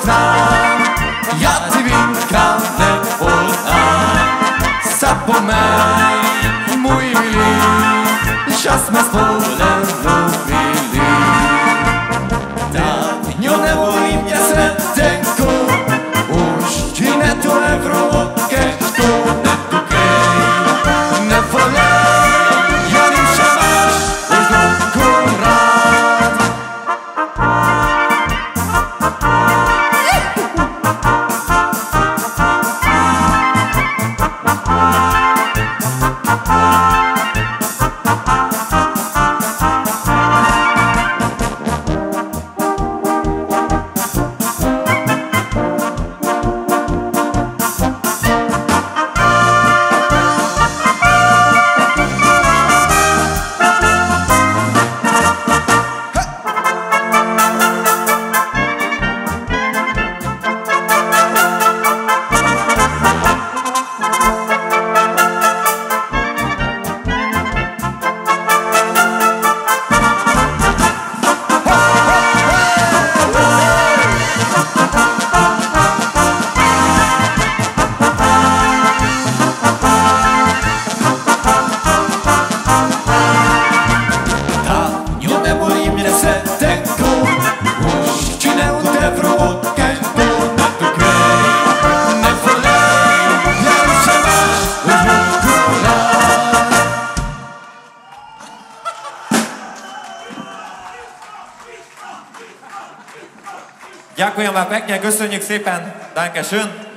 znam, ja ti vinka sad po mig, mój milý, čas jsme spolu mluvili. Tak ňo nevolí mě světenku, už ti netu evrokešku, netukej, nevolej, já vím, že máš už ruku rád. Ďakujem vám pekne, köszönjük szépen, danke schön.